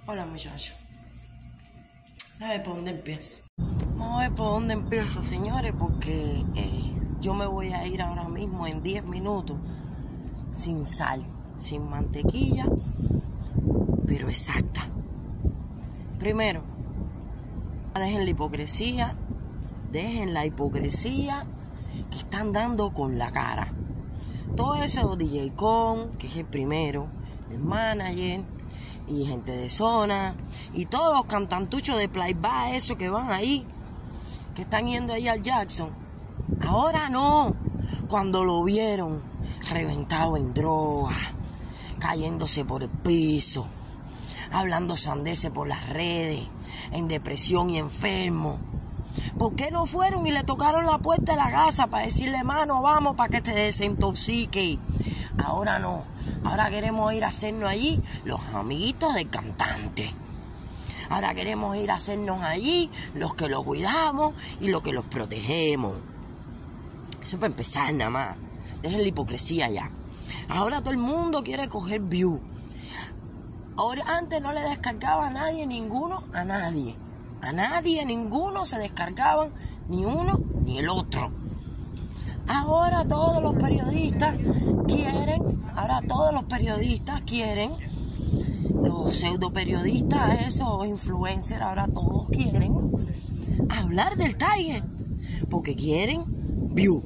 Hola muchachos. A ver por dónde empiezo. Vamos a ver por dónde empiezo, señores, porque yo me voy a ir ahora mismo en 10 minutos sin sal, sin mantequilla, pero exacta. Primero, dejen la hipocresía que están dando con la cara. Todo eso DJ Con, que es el primero, el manager y gente de zona y todos los cantantuchos de playback, esos que van ahí, que están yendo ahí al Jackson. Ahora no, cuando lo vieron reventado en droga, cayéndose por el piso, hablando sandeces por las redes, en depresión y enfermo. ¿Por qué no fueron y le tocaron la puerta de la casa para decirle, mano, vamos para que te desintoxique? Ahora no, ahora queremos ir a hacernos allí los amiguitos del cantante. Ahora queremos ir a hacernos allí los que los cuidamos y los que los protegemos. Eso para empezar nada más. Dejen la hipocresía ya. Ahora todo el mundo quiere coger view. Ahora, antes no le descargaba a nadie, ninguno, a nadie. A nadie, ninguno se descargaban, ni uno ni el otro. Ahora todos los periodistas quieren, los pseudo periodistas, esos influencers, ahora todos quieren hablar del Tiger, porque quieren view.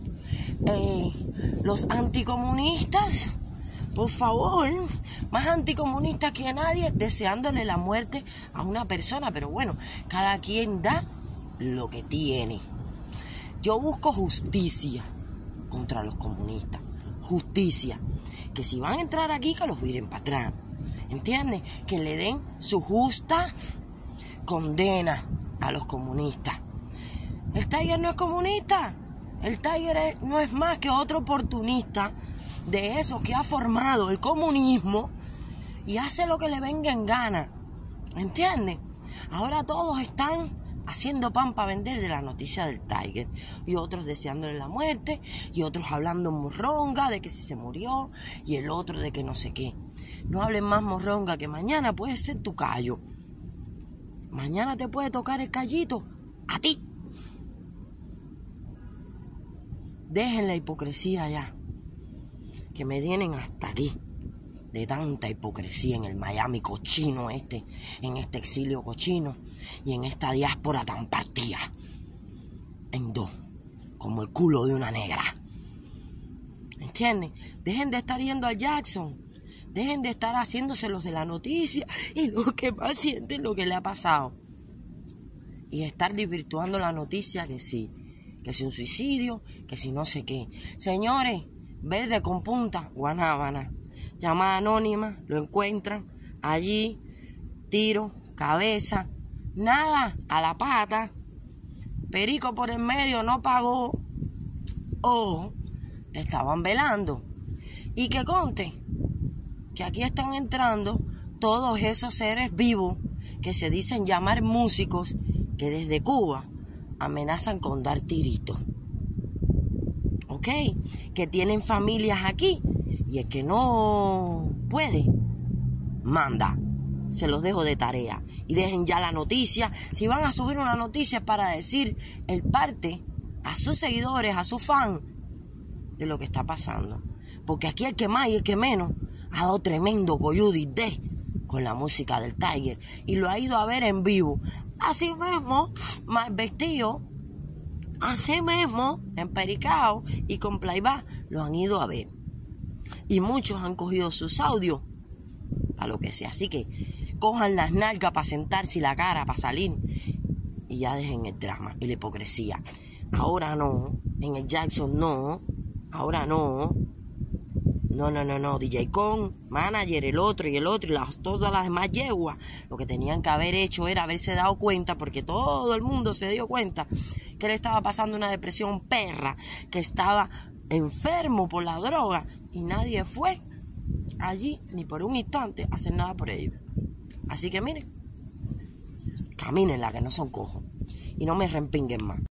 Los anticomunistas, por favor, más anticomunistas que nadie, deseándole la muerte a una persona, pero bueno, cada quien da lo que tiene. Yo busco justicia contra los comunistas, justicia, que si van a entrar aquí, que los viren para atrás, ¿entiendes? Que le den su justa condena a los comunistas. El Tiger no es comunista, el Tiger no es más que otro oportunista de esos que ha formado el comunismo y hace lo que le venga en gana, ¿entiendes? Ahora todos están haciendo pan para vender de la noticia del Tiger, y otros deseándole la muerte, y otros hablando morronga de que si se murió, y el otro de que no sé qué. No hablen más morronga, que mañana puede ser tu callo. Mañana te puede tocar el callito a ti. Dejen la hipocresía ya, que me tienen hasta aquí de tanta hipocresía en el Miami cochino en este exilio cochino y en esta diáspora tan partida en dos, como el culo de una negra. ¿Entienden? Dejen de estar yendo al Jackson, dejen de estar haciéndose los de la noticia y los que más sienten lo que le ha pasado, y estar desvirtuando la noticia que sí, que si un suicidio, que si no sé qué. Señores, verde con punta, Guanábana, llamada anónima, lo encuentran allí, tiro, cabeza, nada, a la pata, perico por el medio, no pagó, o te estaban velando. Y que conte que aquí están entrando todos esos seres vivos que se dicen llamar músicos, que desde Cuba amenazan con dar tiritos, ¿ok? Que tienen familias aquí, y el que no puede, manda. Se los dejo de tarea. Y dejen ya la noticia. Si van a subir una noticia para decir el parte a sus seguidores, a sus fans, de lo que está pasando. Porque aquí el que más y el que menos ha dado tremendo coyudité con la música del Tiger. Y lo ha ido a ver en vivo. Así mismo, mal vestido, así mismo, empericado y con playback, lo han ido a ver. Y muchos han cogido sus audios a lo que sea. Así que cojan las nalgas para sentarse y la cara para salir. Y ya dejen el drama y la hipocresía. Ahora no, en el Jackson no, ahora no. No, DJ Con, manager, el otro y todas las demás yeguas, lo que tenían que haber hecho era haberse dado cuenta, porque todo el mundo se dio cuenta que le estaba pasando una depresión perra, que estaba enfermo por la droga, y nadie fue allí ni por un instante a hacer nada por ellos. Así que miren, camínenla, que no son cojos, y no me rempinguen más.